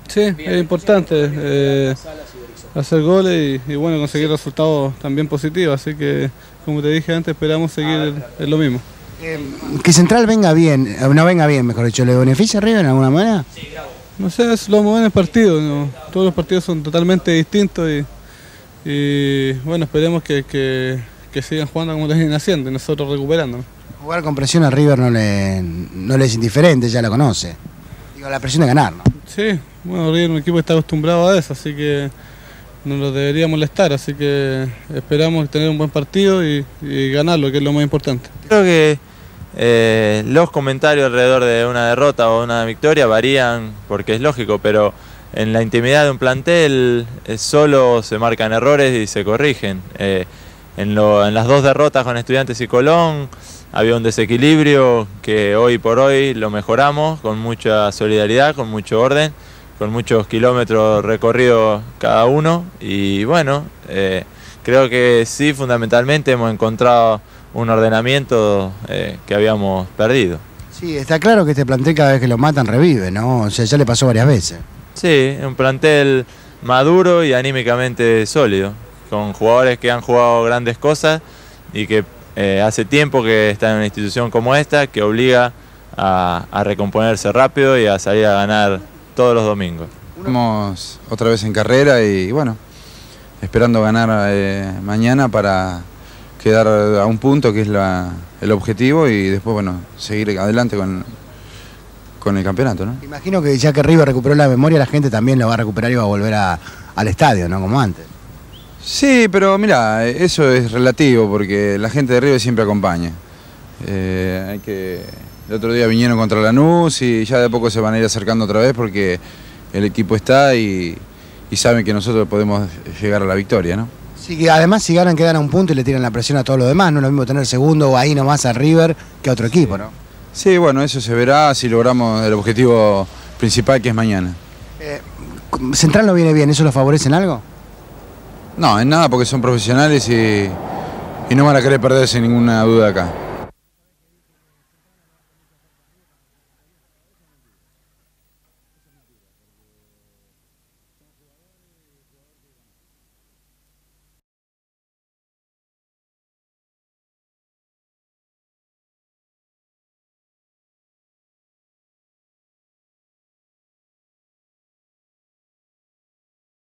Sí, es importante hacer goles y bueno, conseguir resultados también positivos, así que como te dije antes, esperamos seguir en lo mismo. Que Central venga bien, no venga bien, mejor dicho, ¿le beneficia a River en alguna manera? No sé, es lo vamos a ver en el partido, ¿no? Todos los partidos son totalmente distintos y bueno, esperemos que sigan jugando como lo vienen haciendo y nosotros recuperándonos. Jugar con presión a River no le es indiferente, ya lo conoce. Digo, la presión de ganar, ¿no? Sí, bueno, River es un equipo que está acostumbrado a eso, así que no lo debería molestar, así que esperamos tener un buen partido y ganarlo, que es lo más importante. Creo que los comentarios alrededor de una derrota o una victoria varían porque es lógico, pero en la intimidad de un plantel solo se marcan errores y se corrigen. En las dos derrotas con Estudiantes y Colón había un desequilibrio que hoy por hoy lo mejoramos con mucha solidaridad, con mucho orden, con muchos kilómetros recorridos cada uno y bueno, creo que sí, fundamentalmente hemos encontrado un ordenamiento que habíamos perdido. Sí, está claro que este plantel cada vez que lo matan revive, ¿no? O sea, ya le pasó varias veces. Sí, un plantel maduro y anímicamente sólido, con jugadores que han jugado grandes cosas y que hace tiempo que están en una institución como esta que obliga a recomponerse rápido y a salir a ganar todos los domingos. Estamos otra vez en carrera y bueno, esperando ganar mañana para quedar a un punto que es el objetivo y después bueno, seguir adelante con el campeonato, ¿no? Imagino que ya que River recuperó la memoria, la gente también lo va a recuperar y va a volver al estadio, ¿no? Como antes. Sí, pero mira, eso es relativo porque la gente de River siempre acompaña. El otro día vinieron contra Lanús y ya de a poco se van a ir acercando otra vez porque el equipo está y saben que nosotros podemos llegar a la victoria, ¿no? Sí, que además si ganan quedan a un punto y le tiran la presión a todos los demás, no es lo mismo tener segundo o ahí nomás a River que a otro equipo, ¿no? Sí, bueno, eso se verá si logramos el objetivo principal que es mañana. ¿Central no viene bien? ¿Eso lo favorece en algo? No, en nada porque son profesionales y no van a querer perderse ninguna duda acá.